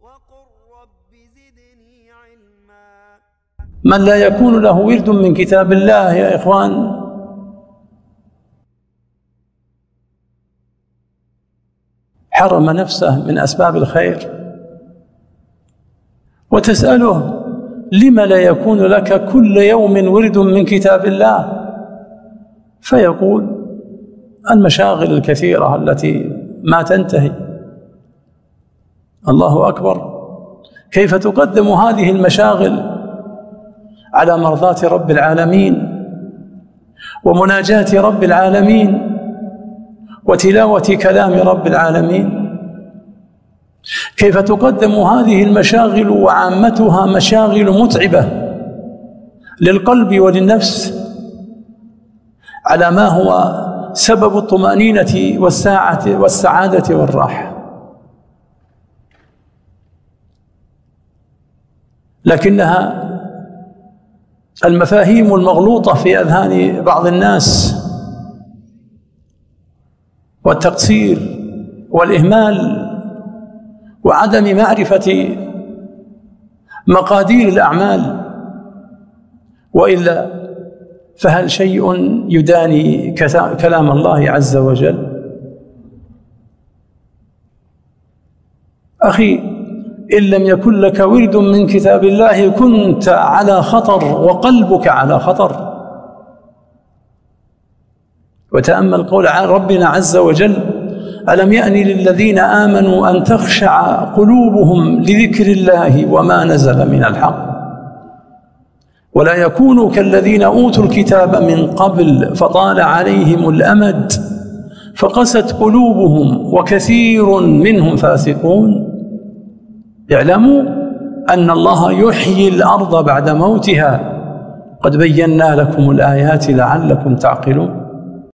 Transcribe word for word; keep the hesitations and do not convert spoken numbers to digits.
وقل رب زدني علما. من لا يكون له ورد من كتاب الله يا إخوان حرم نفسه من أسباب الخير. وتسأله لم لا يكون لك كل يوم ورد من كتاب الله؟ فيقول المشاغل الكثيرة التي ما تنتهي. الله أكبر، كيف تقدم هذه المشاغل على مرضاة رب العالمين ومناجاة رب العالمين وتلاوة كلام رب العالمين. كيف تقدم هذه المشاغل وعامتها مشاغل متعبة للقلب وللنفس على ما هو سبب الطمأنينة والساعة والسعادة والراحة. لكنها المفاهيم المغلوطة في أذهان بعض الناس والتقصير والإهمال وعدم معرفة مقادير الأعمال. وإلا فهل شيء يداني كلام الله عز وجل؟ أخي، إن لم يكن لك ورد من كتاب الله كنت على خطر وقلبك على خطر. وتأمل قول ربنا عز وجل: ألم يأن للذين آمنوا أن تخشع قلوبهم لذكر الله وما نزل من الحق ولا يكونوا كالذين أوتوا الكتاب من قبل فطال عليهم الأمد فقست قلوبهم وكثير منهم فاسقون. اعلموا أن الله يحيي الأرض بعد موتها قد بينا لكم الآيات لعلكم تعقلون.